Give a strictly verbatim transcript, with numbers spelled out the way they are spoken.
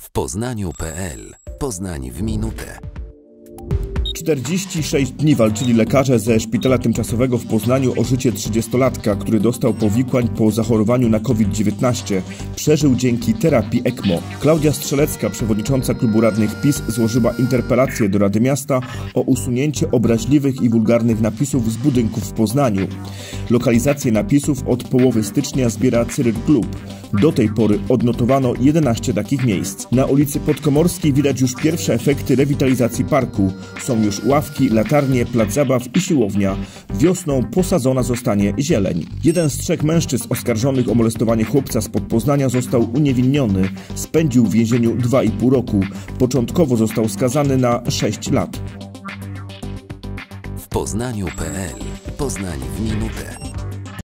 w Poznaniu kropka pe el. Poznań w minutę. czterdzieści sześć dni walczyli lekarze ze szpitala tymczasowego w Poznaniu o życie trzydziestolatka, który dostał powikłań po zachorowaniu na COVID dziewiętnaście. Przeżył dzięki terapii ECMO. Klaudia Strzelecka, przewodnicząca klubu radnych PiS, złożyła interpelację do Rady Miasta o usunięcie obraźliwych i wulgarnych napisów z budynków w Poznaniu. Lokalizację napisów od połowy stycznia zbiera Cyryl Klub. Do tej pory odnotowano jedenaście takich miejsc. Na ulicy Podkomorskiej widać już pierwsze efekty rewitalizacji parku. Są już ławki, latarnie, plac zabaw i siłownia. Wiosną posadzona zostanie zieleń. Jeden z trzech mężczyzn oskarżonych o molestowanie chłopca spod Poznania został uniewinniony. Spędził w więzieniu dwa i pół roku. Początkowo został skazany na sześć lat. W Poznaniu kropka pe el. Poznań w minutę.